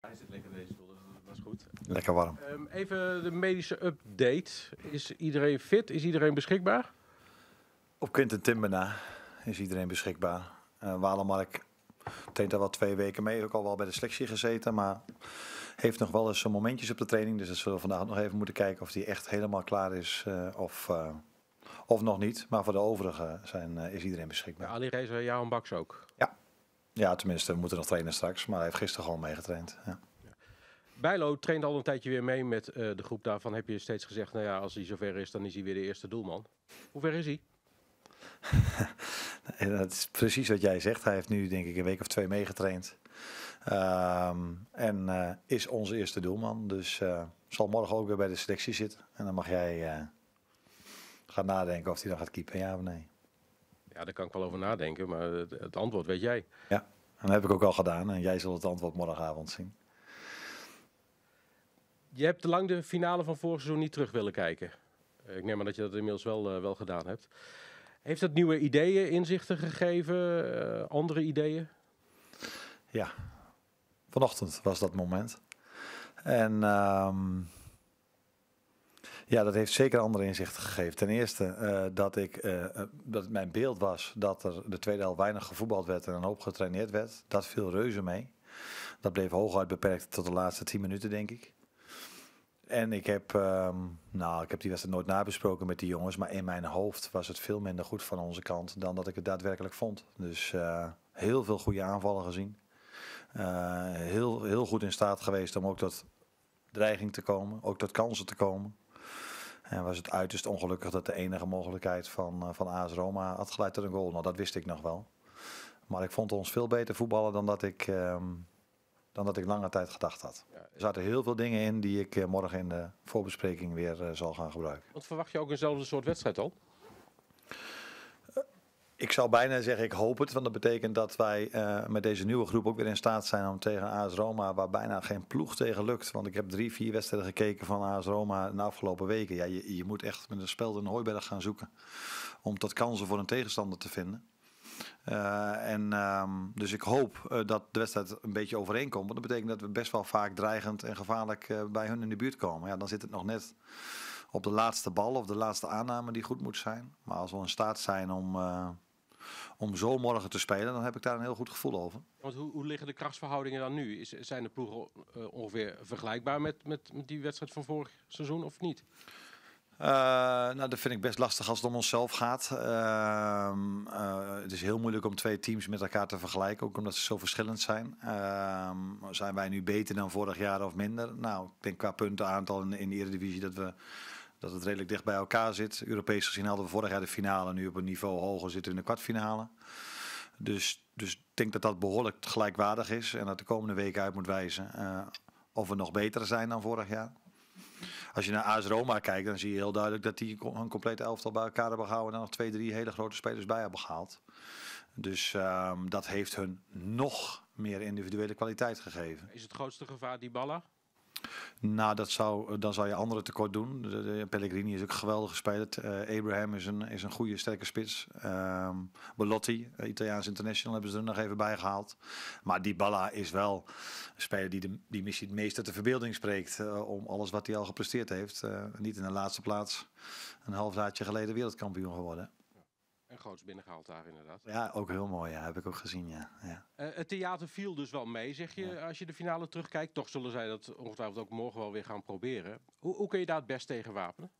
Hij zit lekker deze stoel, dat is goed. Lekker warm. Even de medische update. Is iedereen fit? Is iedereen beschikbaar? Op Quinten Timber is iedereen beschikbaar. Walemark traint daar wel 2 weken mee. Ook al wel bij de selectie gezeten. Maar heeft nog wel eens zo'n momentjes op de training. Dus dat zullen we vandaag nog even moeten kijken of hij echt helemaal klaar is. Of nog niet. Maar voor de overigen is iedereen beschikbaar. Ja, Ali Reza, Jahan Baks ook. Ja, tenminste, we moeten nog trainen straks. Maar hij heeft gisteren gewoon meegetraind. Ja. Bijlo traint al een tijdje weer mee met de groep. Daarvan heb je steeds gezegd, nou ja, als hij zover is, dan is hij weer de eerste doelman. Hoe ver is hij? Dat is precies wat jij zegt. Hij heeft nu denk ik een week of 2 meegetraind. En is onze eerste doelman. Dus zal morgen ook weer bij de selectie zitten. En dan mag jij gaan nadenken of hij dan gaat keepen, ja of nee. Ja, daar kan ik wel over nadenken, maar het antwoord weet jij. Ja, en dat heb ik ook al gedaan. En jij zult het antwoord morgenavond zien. Je hebt te lang de finale van vorig seizoen niet terug willen kijken. Ik neem aan dat je dat inmiddels wel gedaan hebt. Heeft dat nieuwe ideeën, inzichten gegeven? Andere ideeën? Ja, vanochtend was dat moment. En ja, dat heeft zeker andere inzichten gegeven. Ten eerste dat het mijn beeld was dat er de tweede helft weinig gevoetbald werd en een hoop getraineerd werd. Dat viel reuze mee. Dat bleef hooguit beperkt tot de laatste 10 minuten, denk ik. En ik heb die wedstrijd nooit nabesproken met die jongens. Maar in mijn hoofd was het veel minder goed van onze kant dan dat ik het daadwerkelijk vond. Dus heel veel goede aanvallen gezien. Heel goed in staat geweest om ook tot dreiging te komen. Ook tot kansen te komen. En was het uiterst ongelukkig dat de enige mogelijkheid van AS Roma had geleid tot een goal. Nou, dat wist ik nog wel. Maar ik vond ons veel beter voetballen dan dat ik lange tijd gedacht had. Er zaten heel veel dingen in die ik morgen in de voorbespreking weer zal gaan gebruiken. Want verwacht je ook eenzelfde soort wedstrijd al? Ik zou bijna zeggen, ik hoop het. Want dat betekent dat wij met deze nieuwe groep ook weer in staat zijn om tegen AS Roma, waar bijna geen ploeg tegen lukt. Want ik heb 3, 4 wedstrijden gekeken van AS Roma in de afgelopen weken. Ja, je moet echt met een speld in de hooiberg gaan zoeken om tot kansen voor een tegenstander te vinden. Dus ik hoop dat de wedstrijd een beetje overeenkomt. Want dat betekent dat we best wel vaak dreigend en gevaarlijk bij hun in de buurt komen. Ja, dan zit het nog net op de laatste bal of de laatste aanname die goed moet zijn. Maar als we in staat zijn om zo morgen te spelen, dan heb ik daar een heel goed gevoel over. Want hoe liggen de krachtsverhoudingen dan nu? Zijn de ploegen ongeveer vergelijkbaar met die wedstrijd van vorig seizoen of niet? Dat vind ik best lastig als het om onszelf gaat. Het is heel moeilijk om 2 teams met elkaar te vergelijken, ook omdat ze zo verschillend zijn. Zijn wij nu beter dan vorig jaar of minder? Nou, ik denk qua puntenaantal in de Eredivisie dat het redelijk dicht bij elkaar zit. Europees gezien hadden we vorig jaar de finale, nu op een niveau hoger zitten we in de kwartfinale. Dus ik denk dat dat behoorlijk gelijkwaardig is en dat de komende weken uit moet wijzen of we nog beter zijn dan vorig jaar. Als je naar AS Roma kijkt, dan zie je heel duidelijk dat die een complete elftal bij elkaar hebben gehouden en dan nog 2, 3 hele grote spelers bij hebben gehaald. Dus dat heeft hun nog meer individuele kwaliteit gegeven. Is het grootste gevaar Dybala? Nou, dan zou je anderen tekort doen. Pellegrini is ook een geweldige speler. Abraham is een goede, sterke spits. Belotti, Italiaans international, hebben ze er nog even bij gehaald. Maar Dybala is wel een speler die misschien het meest uit de verbeelding spreekt. Om alles wat hij al gepresteerd heeft. Niet in de laatste plaats. Een half jaartje geleden wereldkampioen geworden. En groots binnengehaald daar inderdaad. Ja, ook heel mooi. Ja, heb ik ook gezien, ja. Het theater viel dus wel mee, zeg je, als je de finale terugkijkt. Toch zullen zij dat ongetwijfeld ook morgen wel weer gaan proberen. Hoe kun je daar het best tegen wapenen?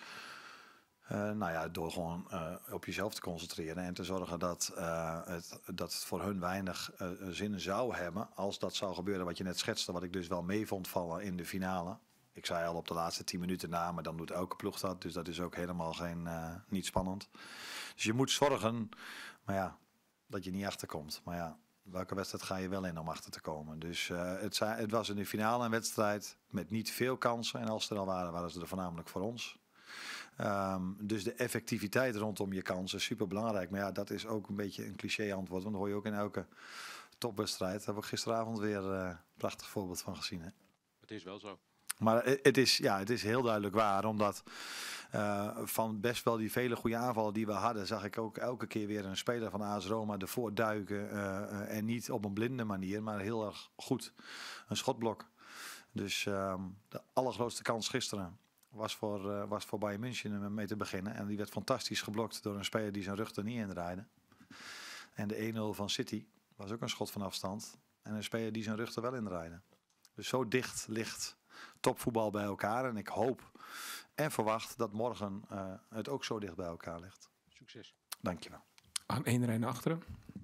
Door gewoon op jezelf te concentreren en te zorgen dat het voor hun weinig zin zou hebben als dat zou gebeuren wat je net schetste, wat ik dus wel mee vond vallen in de finale. Ik zei al op de laatste 10 minuten na, maar dan doet elke ploeg dat. Dus dat is ook helemaal niet spannend. Dus je moet zorgen, dat je niet achterkomt. Maar ja, welke wedstrijd ga je wel in om achter te komen? Dus het was in de finale een wedstrijd met niet veel kansen. En als er al waren ze er voornamelijk voor ons. Dus de effectiviteit rondom je kansen is super belangrijk. Maar ja, dat is ook een beetje een cliché antwoord. Want dat hoor je ook in elke topwedstrijd. Daar heb ik gisteravond weer een prachtig voorbeeld van gezien. Hè? Het is wel zo. Maar het is heel duidelijk waar, omdat van best wel die vele goede aanvallen die we hadden, zag ik ook elke keer weer een speler van AS Roma ervoor duiken. En niet op een blinde manier, maar heel erg goed. Een schotblok. Dus de allergrootste kans gisteren was voor Bayern München mee te beginnen. En die werd fantastisch geblokt door een speler die zijn rug er niet in draaide. En de 1-0 van City was ook een schot van afstand. En een speler die zijn rug er wel in draaide. Dus zo dicht ligt topvoetbal bij elkaar. En ik hoop en verwacht dat morgen het ook zo dicht bij elkaar ligt. Succes. Dankjewel. Aan één rij naar achteren.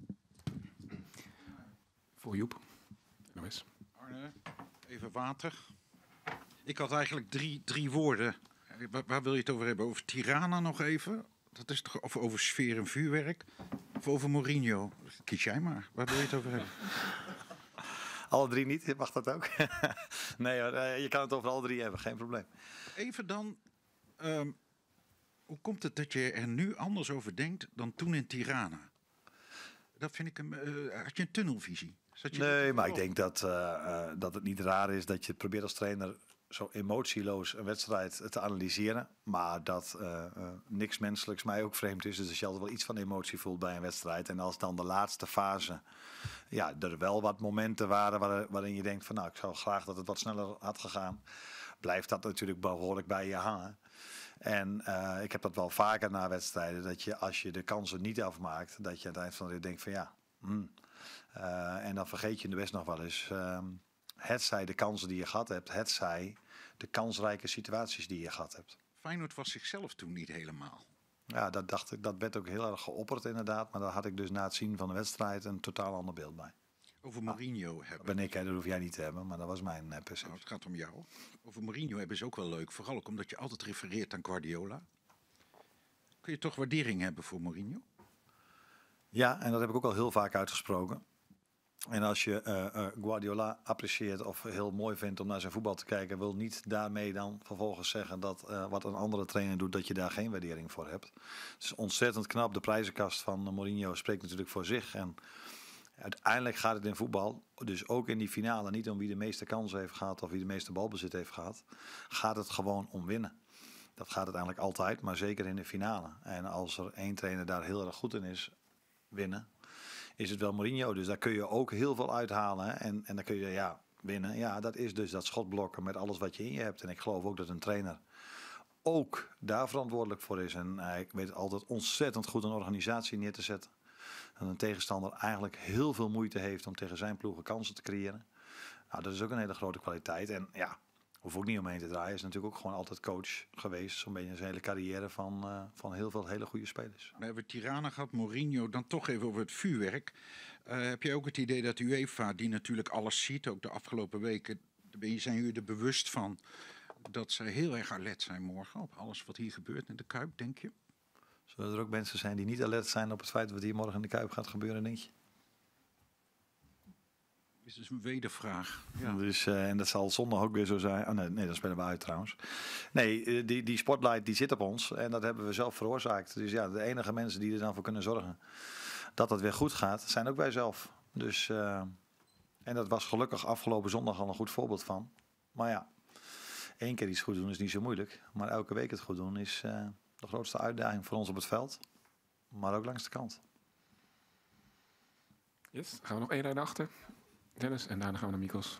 Voor Joep. NOS. Arne, even water. Ik had eigenlijk drie woorden. Waar wil je het over hebben? Over Tirana nog even? Dat is toch, of over sfeer en vuurwerk? Of over Mourinho? Kies jij maar. Waar wil je het over hebben? Alle drie niet, mag dat ook? Nee hoor, je kan het over alle drie hebben, geen probleem. Even dan, hoe komt het dat je er nu anders over denkt dan toen in Tirana? Dat vind ik had je een tunnelvisie? Nee, maar ik denk dat het niet raar is dat je probeert als trainer zo emotieloos een wedstrijd te analyseren. Maar dat niks menselijks mij ook vreemd is. Dus als je altijd wel iets van emotie voelt bij een wedstrijd. En als dan de laatste fase, ja, er wel wat momenten waren waarin je denkt van nou, ik zou graag dat het wat sneller had gegaan. Blijft dat natuurlijk behoorlijk bij je hangen. En ik heb dat wel vaker na wedstrijden, dat je als je de kansen niet afmaakt, dat je aan het eind van de rit denkt van ja, en dan vergeet je de best nog wel eens. Hetzij de kansen die je gehad hebt, hetzij de kansrijke situaties die je gehad hebt. Feyenoord was zichzelf toen niet helemaal. Ja, dat dacht ik, dat werd ook heel erg geopperd inderdaad. Maar daar had ik dus na het zien van de wedstrijd een totaal ander beeld bij. Over Mourinho hebben. Dat ben ik, hè, dat hoef jij niet te hebben, maar dat was mijn perceptie. Nou, het gaat om jou. Over Mourinho hebben is ook wel leuk. Vooral ook omdat je altijd refereert aan Guardiola. Kun je toch waardering hebben voor Mourinho? Ja, en dat heb ik ook al heel vaak uitgesproken. En als je Guardiola apprecieert of heel mooi vindt om naar zijn voetbal te kijken, wil niet daarmee dan vervolgens zeggen dat wat een andere trainer doet, dat je daar geen waardering voor hebt. Het is ontzettend knap. De prijzenkast van Mourinho spreekt natuurlijk voor zich. En uiteindelijk gaat het in voetbal, dus ook in die finale, niet om wie de meeste kansen heeft gehad of wie de meeste balbezit heeft gehad. Gaat het gewoon om winnen. Dat gaat uiteindelijk altijd, maar zeker in de finale. En als er één trainer daar heel erg goed in is, winnen, is het wel Mourinho. Dus daar kun je ook heel veel uithalen. Hè? En dan kun je winnen. Ja, dat is dus dat schotblokken met alles wat je in je hebt. En ik geloof ook dat een trainer ook daar verantwoordelijk voor is. En hij weet altijd ontzettend goed een organisatie neer te zetten. Dat een tegenstander eigenlijk heel veel moeite heeft om tegen zijn ploegen kansen te creëren. Nou, dat is ook een hele grote kwaliteit. En ja, hoef ook niet omheen te draaien. Hij is natuurlijk ook gewoon altijd coach geweest. Zo'n beetje zijn hele carrière van heel veel hele goede spelers. We hebben Tirana gehad, Mourinho. Dan toch even over het vuurwerk. Heb je ook het idee dat UEFA, die natuurlijk alles ziet, ook de afgelopen weken, zijn jullie er bewust van dat zij heel erg alert zijn morgen op alles wat hier gebeurt in de Kuip, denk je? Zullen er ook mensen zijn die niet alert zijn op het feit wat hier morgen in de Kuip gaat gebeuren, denk je? Is dus een wedervraag. Ja. Dus, en dat zal zondag ook weer zo zijn. Oh, nee, dan spelen we uit trouwens. Nee, die spotlight die zit op ons. En dat hebben we zelf veroorzaakt. Dus ja, de enige mensen die er dan voor kunnen zorgen dat het weer goed gaat, zijn ook wij zelf. Dus, en dat was gelukkig afgelopen zondag al een goed voorbeeld van. Maar ja, 1 keer iets goed doen is niet zo moeilijk. Maar elke week het goed doen is de grootste uitdaging voor ons op het veld. Maar ook langs de kant. Yes, gaan we nog 1 rij naar achter. Dennis, en daarna gaan we naar Mikos.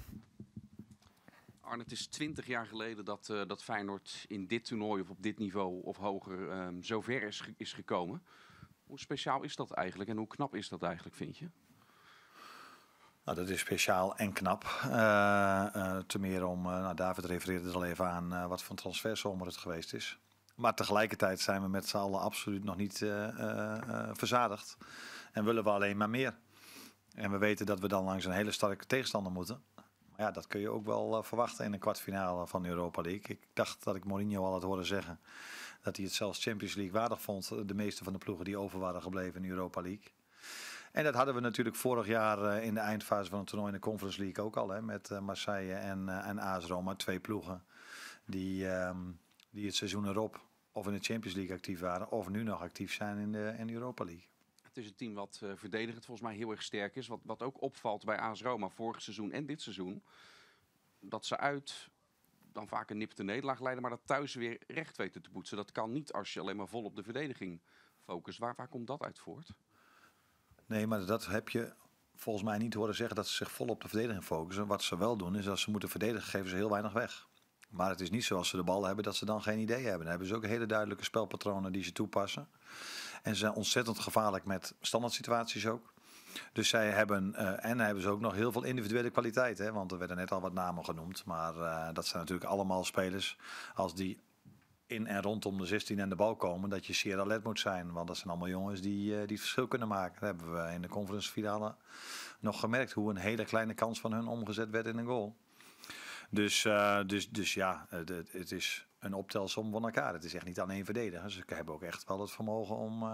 Arne, het is 20 jaar geleden dat Feyenoord in dit toernooi of op dit niveau of hoger zo ver is gekomen. Hoe speciaal is dat eigenlijk en hoe knap is dat eigenlijk, vind je? Nou, dat is speciaal en knap. Te meer om, David refereerde er al even aan wat voor een transferzomer het geweest is. Maar tegelijkertijd zijn we met z'n allen absoluut nog niet verzadigd. En willen we alleen maar meer. En we weten dat we dan langs een hele sterke tegenstander moeten. Maar ja, dat kun je ook wel verwachten in een kwartfinale van de Europa League. Ik dacht dat ik Mourinho al had horen zeggen dat hij het zelfs Champions League waardig vond. De meeste van de ploegen die over waren gebleven in de Europa League. En dat hadden we natuurlijk vorig jaar in de eindfase van het toernooi in de Conference League ook al. Hè, met Marseille en AS Roma. 2 ploegen die het seizoen erop of in de Champions League actief waren. Of nu nog actief zijn in de Europa League. Het is een team wat verdedigend volgens mij heel erg sterk is. Wat ook opvalt bij AS Roma vorig seizoen en dit seizoen. Dat ze uit dan vaak een nipte nederlaag leiden, maar dat thuis weer recht weten te poetsen. Dat kan niet als je alleen maar vol op de verdediging focust. Waar komt dat uit voort? Nee, maar dat heb je volgens mij niet horen zeggen dat ze zich vol op de verdediging focussen. Wat ze wel doen, is als ze moeten verdedigen, geven ze heel weinig weg. Maar het is niet zoals ze de bal hebben dat ze dan geen idee hebben. Dan hebben ze ook hele duidelijke spelpatronen die ze toepassen. En ze zijn ontzettend gevaarlijk met standaard situaties ook. Dus zij hebben, en hebben ze ook nog heel veel individuele kwaliteit. Hè? Want er werden net al wat namen genoemd. Maar dat zijn natuurlijk allemaal spelers, als die in en rondom de 16 en de bal komen, dat je zeer alert moet zijn. Want dat zijn allemaal jongens die het verschil kunnen maken. Dat hebben we in de conference finale nog gemerkt. Hoe een hele kleine kans van hun omgezet werd in een goal. Dus ja, het is een optelsom van elkaar. Het is echt niet alleen verdedigen. Ze hebben ook echt wel het vermogen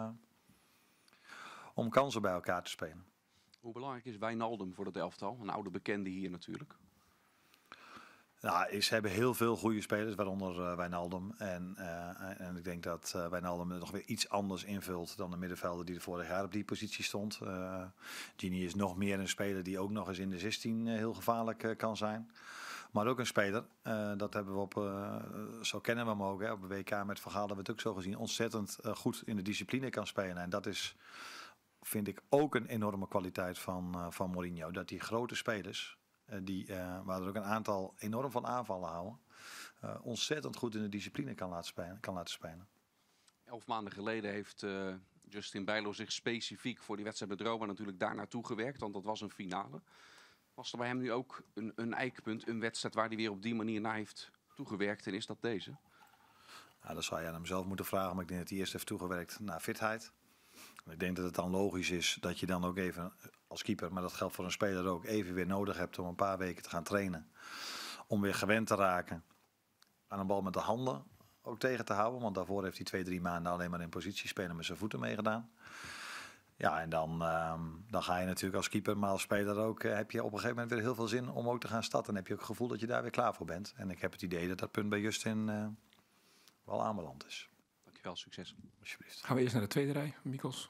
om kansen bij elkaar te spelen. Hoe belangrijk is Wijnaldum voor het elftal? Een oude bekende hier natuurlijk. Nou, ze hebben heel veel goede spelers, waaronder Wijnaldum. En ik denk dat Wijnaldum het nog weer iets anders invult dan de middenvelder die er vorig jaar op die positie stond. Gini is nog meer een speler die ook nog eens in de 16 heel gevaarlijk kan zijn. Maar ook een speler, dat hebben we zo kennen we hem ook. Hè, op de WK met Van Gaal hebben we het ook zo gezien. Ontzettend goed in de discipline kan spelen. En dat is, vind ik, ook een enorme kwaliteit van Mourinho. Dat die grote spelers, waar er ook een aantal enorm van aanvallen houden, ontzettend goed in de discipline kan laten spelen. 11 maanden geleden heeft Justin Bijlo zich specifiek voor die wedstrijd met Roma natuurlijk daar naartoe gewerkt. Want dat was een finale. Was er bij hem nu ook een eikpunt, een wedstrijd waar hij weer op die manier naar heeft toegewerkt? En is dat deze? Nou, dat zou je aan hem zelf moeten vragen. Maar ik denk dat hij eerst heeft toegewerkt naar fitheid. Ik denk dat het dan logisch is dat je dan ook even als keeper, maar dat geldt voor een speler ook, even weer nodig hebt om een paar weken te gaan trainen. Om weer gewend te raken aan een bal met de handen ook tegen te houden. Want daarvoor heeft hij 2-3 maanden alleen maar in positie spelen met zijn voeten meegedaan. Ja, en dan ga je natuurlijk als keeper, maar als speler ook, heb je op een gegeven moment weer heel veel zin om ook te gaan starten. En heb je ook het gevoel dat je daar weer klaar voor bent. En ik heb het idee dat dat punt bij Justin wel aanbeland is. Dankjewel, succes. Alsjeblieft. Gaan we eerst naar de tweede rij, Mikkels.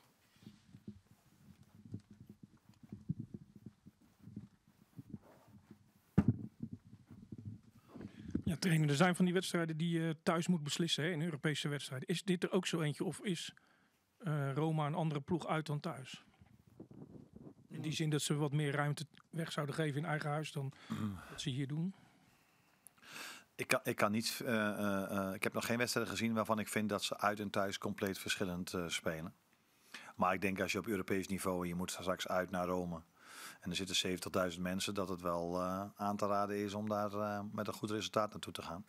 Ja, trainer, er zijn van die wedstrijden die je thuis moet beslissen, hè, in Europese wedstrijden. Is dit er ook zo eentje of is Roma een andere ploeg uit dan thuis? In die zin dat ze wat meer ruimte weg zouden geven in eigen huis dan wat ze hier doen? Ik kan niet. Ik heb nog geen wedstrijden gezien waarvan ik vind dat ze uit en thuis compleet verschillend spelen. Maar ik denk als je op Europees niveau en je moet straks uit naar Rome en er zitten 70.000 mensen, dat het wel aan te raden is om daar met een goed resultaat naartoe te gaan.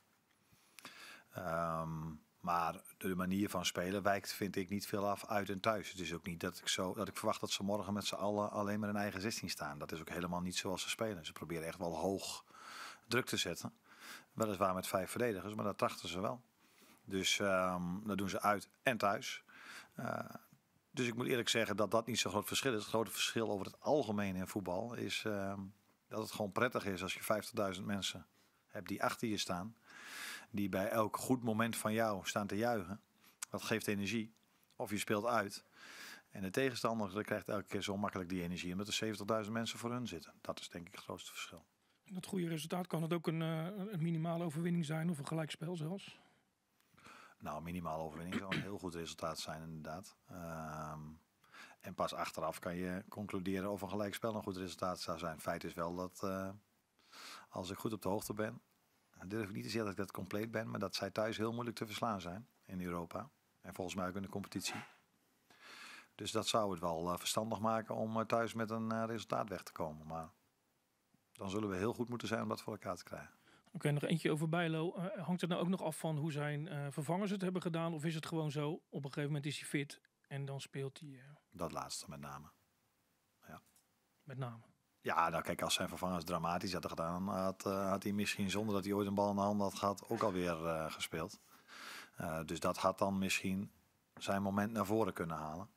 Maar de manier van spelen wijkt, vind ik, niet veel af uit en thuis. Het is ook niet dat ik verwacht dat ze morgen met z'n allen alleen maar in eigen 16 staan. Dat is ook helemaal niet zoals ze spelen. Ze proberen echt wel hoog druk te zetten. Weliswaar met 5 verdedigers, maar dat trachten ze wel. Dus dat doen ze uit en thuis. Dus ik moet eerlijk zeggen dat dat niet zo'n groot verschil is. Het grote verschil over het algemeen in voetbal is dat het gewoon prettig is als je 50.000 mensen hebt die achter je staan. Die bij elk goed moment van jou staan te juichen. Dat geeft energie. Of je speelt uit. En de tegenstander krijgt elke keer zo makkelijk die energie. Omdat er 70.000 mensen voor hun zitten. Dat is denk ik het grootste verschil. Dat goede resultaat, kan het ook een minimale overwinning zijn of een gelijkspel zelfs? Nou, minimale overwinning zou een heel goed resultaat zijn inderdaad. En pas achteraf kan je concluderen of een gelijkspel een goed resultaat zou zijn. Feit is wel dat als ik goed op de hoogte ben, durf ik niet te zeggen dat ik dat compleet ben, maar dat zij thuis heel moeilijk te verslaan zijn in Europa. En volgens mij ook in de competitie. Dus dat zou het wel verstandig maken om thuis met een resultaat weg te komen. Maar dan zullen we heel goed moeten zijn om dat voor elkaar te krijgen. Oké, nog eentje over Bijlo. Hangt het nou ook nog af van hoe zijn vervangers het hebben gedaan? Of is het gewoon zo, op een gegeven moment is hij fit en dan speelt hij Dat laatste met name. met name? Ja, nou kijk, als zijn vervangers dramatisch hadden gedaan, had hij misschien zonder dat hij ooit een bal in de hand had gehad ook alweer gespeeld. Dus dat had dan misschien zijn moment naar voren kunnen halen.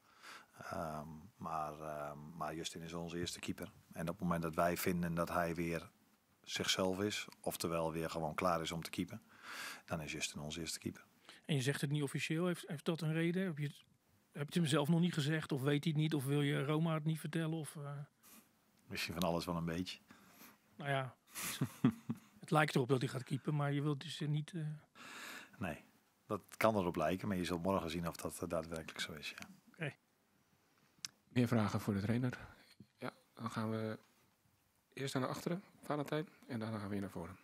Maar Justin is onze eerste keeper. En op het moment dat wij vinden dat hij weer zichzelf is, oftewel weer gewoon klaar is om te keepen, dan is Justin onze eerste keeper. En je zegt het niet officieel. Heeft dat een reden? Heb je het hem zelf nog niet gezegd? Of weet hij het niet? Of wil je Roma het niet vertellen? Of, Misschien van alles wel een beetje. nou ja, Het lijkt erop dat hij gaat keepen, maar je wilt dus niet... Nee, dat kan erop lijken, maar je zult morgen zien of dat daadwerkelijk zo is. Ja. Meer vragen voor de trainer? Ja, dan gaan we eerst naar achteren, Valentijn, en daarna gaan we weer naar voren.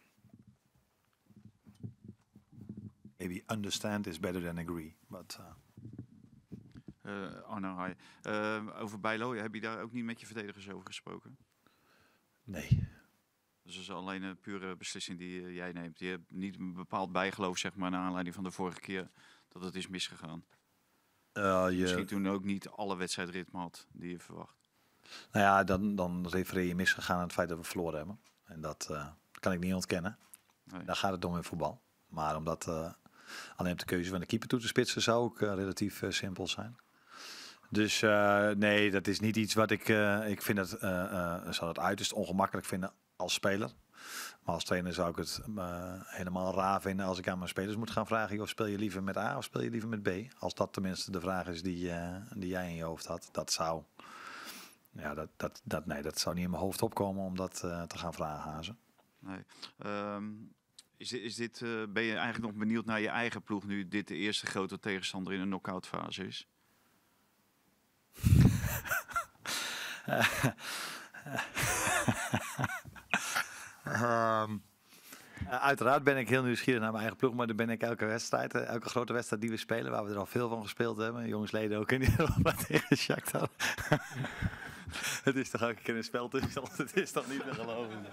Maybe understand is better than agree. But, Arno, hi. Over Bijlo, heb je daar ook niet met je verdedigers over gesproken? nee. Dus dat is alleen een pure beslissing die jij neemt. Je hebt niet een bepaald bijgeloof, zeg maar, naar aanleiding van de vorige keer dat het is misgegaan. Misschien toen ook niet alle wedstrijdritme had die je verwacht. Nou ja, dan refereer je misgegaan aan het feit dat we verloren hebben. En dat kan ik niet ontkennen. Nee. Daar gaat het om in voetbal. Maar omdat alleen op de keuze van de keeper toe te spitsen zou ook relatief simpel zijn. Dus nee, dat is niet iets wat ik vind dat zou het uiterst ongemakkelijk vinden als speler. Maar als trainer zou ik het helemaal raar vinden als ik aan mijn spelers moet gaan vragen: of speel je liever met A of speel je liever met B? Als dat tenminste de vraag is die jij in je hoofd had. Dat zou, dat zou niet in mijn hoofd opkomen om dat te gaan vragen, Hazen. Nee. Ben je eigenlijk nog benieuwd naar je eigen ploeg nu dit de eerste grote tegenstander in een knock-out fase is? Uiteraard ben ik heel nieuwsgierig naar mijn eigen ploeg, maar dan ben ik elke wedstrijd, elke grote wedstrijd die we spelen, waar we er al veel van gespeeld hebben, jongsleden ook in ieder geval tegen Shakhtar. Het is toch elke keer een speltoestand, het is toch niet meer geloven.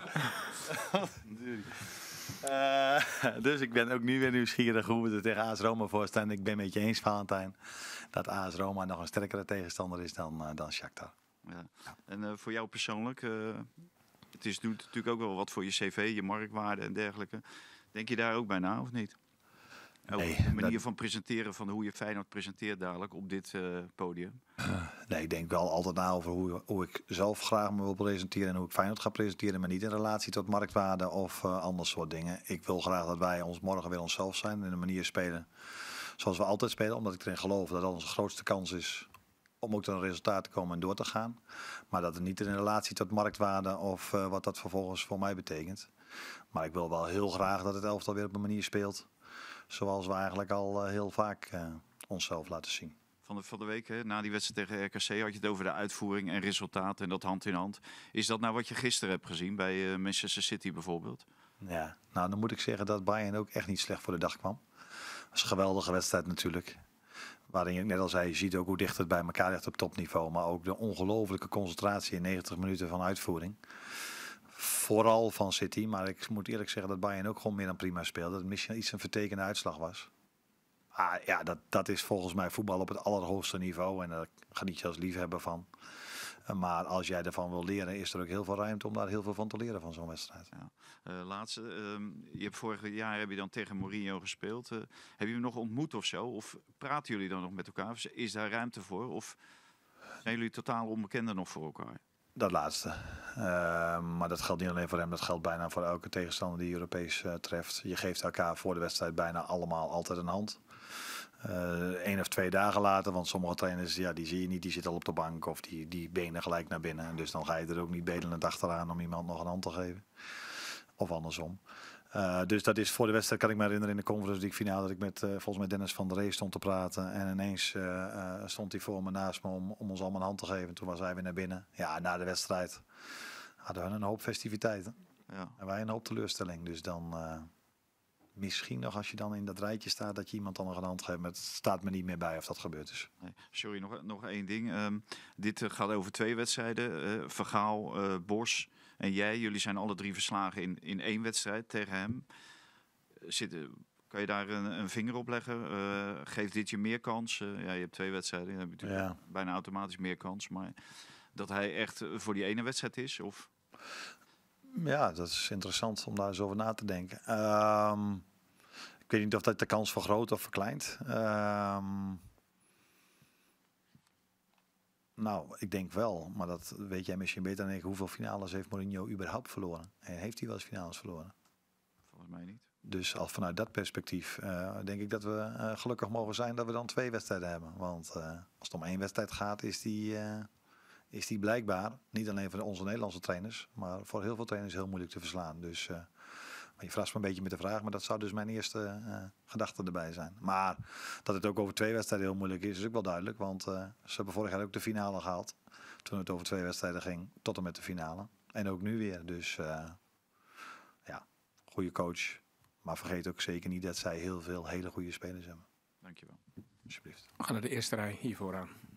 Dus ik ben ook nu weer nieuwsgierig hoe we er tegen AS Roma voor staan. Ik ben met je eens, Valentijn, dat AS Roma nog een sterkere tegenstander is dan Shakhtar. Ja. En voor jou persoonlijk, het is natuurlijk ook wel wat voor je cv, je marktwaarde en dergelijke. Denk je daar ook bij na of niet? Nee, de manier van presenteren, van hoe je Feyenoord presenteert dadelijk op dit podium. Nee, ik denk wel altijd na over hoe ik zelf graag me wil presenteren en hoe ik Feyenoord ga presenteren, maar niet in relatie tot marktwaarde of ander soort dingen. Ik wil graag dat wij ons morgen weer onszelf zijn en een manier spelen zoals we altijd spelen, omdat ik erin geloof dat dat onze grootste kans is om ook tot een resultaat te komen en door te gaan. Maar dat het niet in relatie tot marktwaarde of wat dat vervolgens voor mij betekent. Maar ik wil wel heel graag dat het elftal weer op een manier speelt zoals we eigenlijk al heel vaak onszelf laten zien. Van de week, hè, na die wedstrijd tegen RKC, had je het over de uitvoering en resultaten en dat hand in hand. Is dat nou wat je gisteren hebt gezien bij Manchester City bijvoorbeeld? Ja, nou dan moet ik zeggen dat Bayern ook echt niet slecht voor de dag kwam. Dat was een geweldige wedstrijd natuurlijk. Waarin je net al zei, je ziet ook hoe dicht het bij elkaar ligt op topniveau. Maar ook de ongelofelijke concentratie in 90 minuten van uitvoering. Vooral van City, maar ik moet eerlijk zeggen dat Bayern ook gewoon meer dan prima speelde. Dat het misschien iets een vertekende uitslag was. Maar ja, dat is volgens mij voetbal op het allerhoogste niveau. En daar geniet je als liefhebber van. Maar als jij ervan wil leren, is er ook heel veel ruimte om daar heel veel van te leren van zo'n wedstrijd. Ja. Laatste, je hebt vorig jaar heb je dan tegen Mourinho gespeeld. Heb je hem nog ontmoet of zo? Of praten jullie dan nog met elkaar? Is daar ruimte voor? Of zijn jullie totaal onbekenden nog voor elkaar? Dat laatste. Maar dat geldt niet alleen voor hem, dat geldt bijna voor elke tegenstander die Europees treft. Je geeft elkaar voor de wedstrijd bijna allemaal altijd een hand. 1 of 2 dagen later, want sommige trainers die zie je niet, die zitten al op de bank of die benen gelijk naar binnen. En dus dan ga je er ook niet bedelend achteraan om iemand nog een hand te geven. Of andersom. Dus dat is voor de wedstrijd, kan ik me herinneren in de Conference League finale, dat ik met volgens mij Dennis van der Ree stond te praten. En ineens stond hij voor me naast me om ons allemaal een hand te geven. Toen was hij weer naar binnen. Ja, na de wedstrijd hadden we een hoop festiviteiten. Ja. En wij een hoop teleurstelling. Dus dan misschien nog als je dan in dat rijtje staat dat je iemand dan nog een hand geeft. Maar het staat me niet meer bij of dat gebeurd is. Nee. Sorry, nog één ding. Dit gaat over 2 wedstrijden. Van Gaal, Bos en jij. Jullie zijn alle 3 verslagen in 1 wedstrijd tegen hem. Kan je daar een vinger op leggen? Geeft dit je meer kans? Je hebt 2 wedstrijden. Dan heb je natuurlijk bijna automatisch meer kans. Maar dat hij echt voor die ene wedstrijd is? Of? Ja, dat is interessant om daar eens over na te denken. Ik weet niet of dat de kans vergroot of verkleint. Nou, ik denk wel. Maar dat weet jij misschien beter dan ik. Hoeveel finales heeft Mourinho überhaupt verloren? En heeft hij wel eens finales verloren? Volgens mij niet. Dus vanuit dat perspectief denk ik dat we gelukkig mogen zijn dat we dan 2 wedstrijden hebben. Want als het om 1 wedstrijd gaat, is die blijkbaar, niet alleen voor onze Nederlandse trainers, maar voor heel veel trainers heel moeilijk te verslaan. Dus we Maar je vraagt me een beetje met de vraag, maar dat zou dus mijn eerste gedachte erbij zijn. Maar dat het ook over 2 wedstrijden heel moeilijk is ook wel duidelijk. Want ze hebben vorig jaar ook de finale gehaald. Toen het over 2 wedstrijden ging, tot en met de finale. En ook nu weer. Dus goede coach. Maar vergeet ook zeker niet dat zij heel veel hele goede spelers hebben. Dankjewel. Alsjeblieft. We gaan naar de eerste rij hier vooraan.